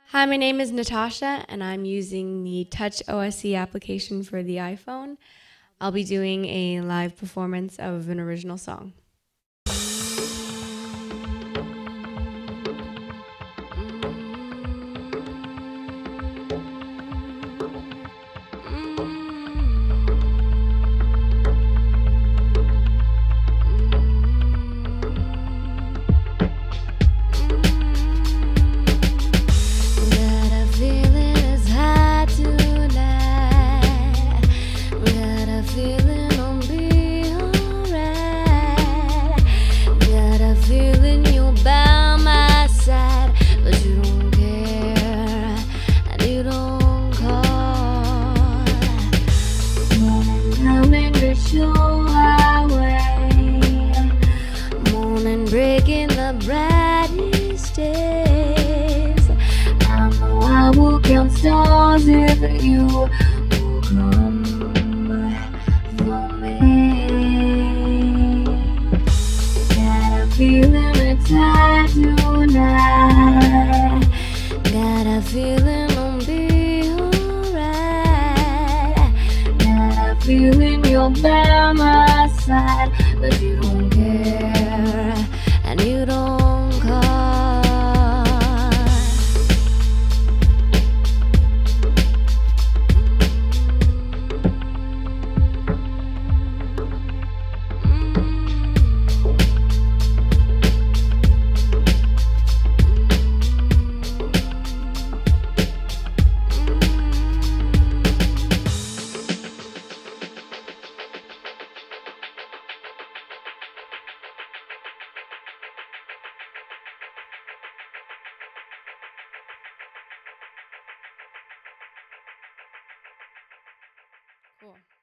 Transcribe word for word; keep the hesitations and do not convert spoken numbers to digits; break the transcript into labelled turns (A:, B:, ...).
A: Hi, my name is Natasha, and I'm using the TouchOSC application for the iPhone. I'll be doing a live performance of an original song.
B: Breaking the brightest days, I know I will count stars if you will come for me. Got a feeling it's high tonight. Got a feeling I'll be alright. Got a feeling you're by my side, but you don't care. And you don't call.
A: Cool.